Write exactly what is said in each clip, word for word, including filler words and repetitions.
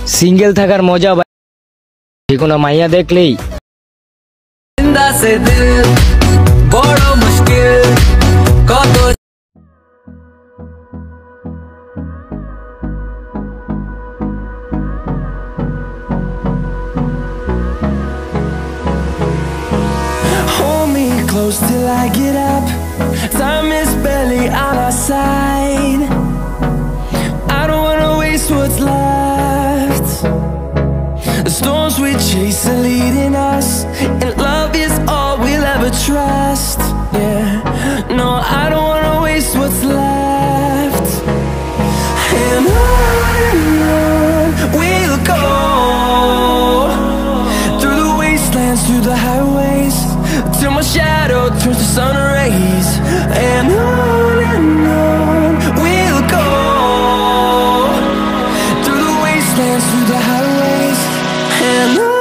Single থাকার মজা যে কোনো মাইয়া দেখলেই জিন্দা সে দিল বড় মুশকিল কত Hold me close till I get up. Time is barely on our side. I don't wanna waste what's left. The storms we chase are leading us, and love is all we'll ever trust. Yeah, no, I don't wanna waste what's left. And on and on we'll go, through the wastelands, through the highways, till my shadow turns to sun rays. And on and on we'll go, through the wastelands, through the highways, and on.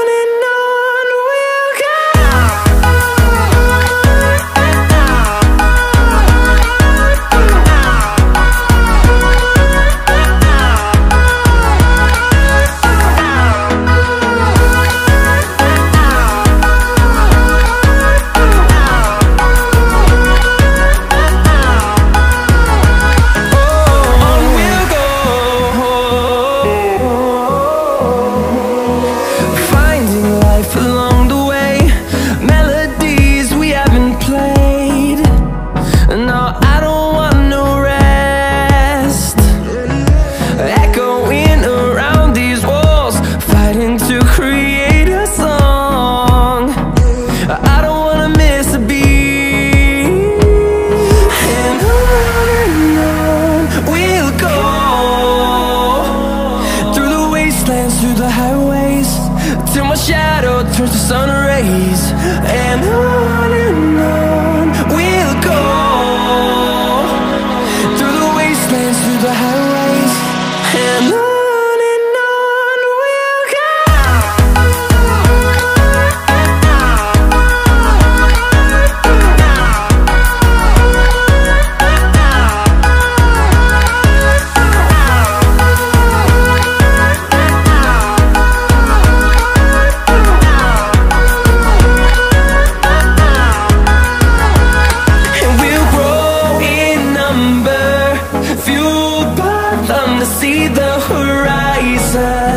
Through the highways, till my shadow turns to sun rays. And on and on we'll go, through the wastelands, through the highways, and on. See the horizon.